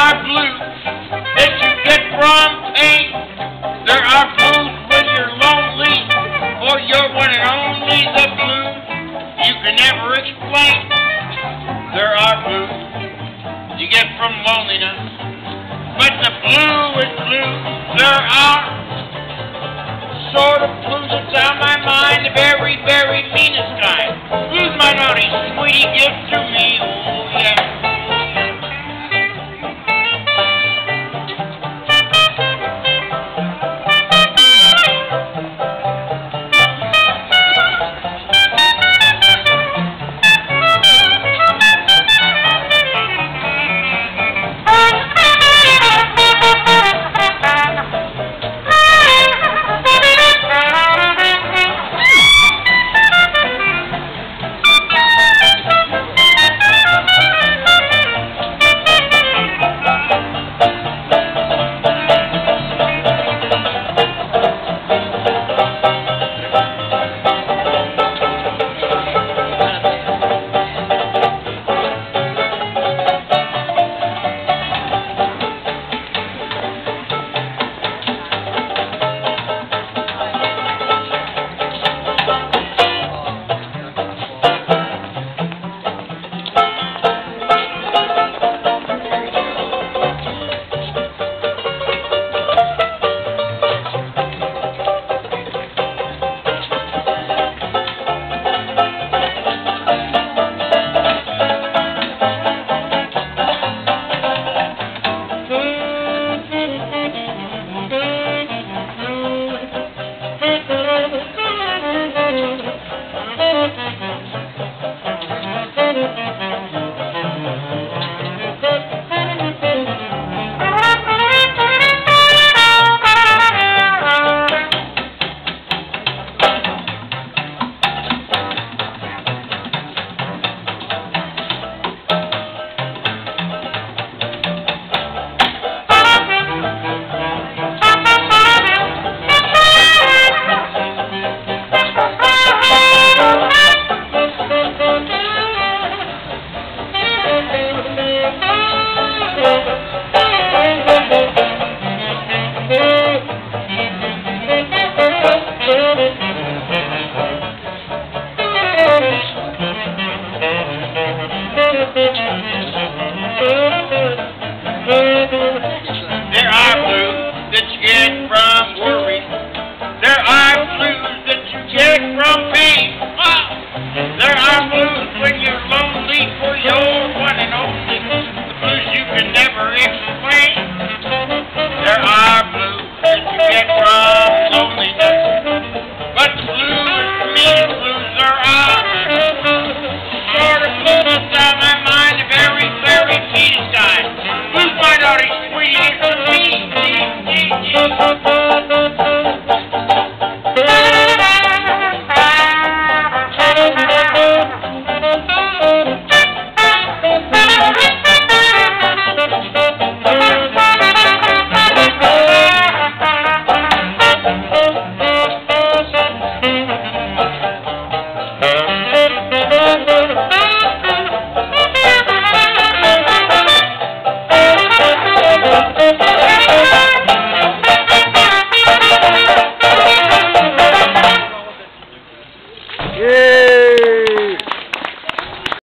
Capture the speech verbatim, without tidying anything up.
are blues that you get from pain. There are blues when you're lonely, or you're one and only the blues you can never explain. There are blues you get from loneliness, but the blue is blue. There are sort of blues that's on my mind, the very, very meanest kind. Blues my naughty sweetie gives to me, oh yeah. Thank you.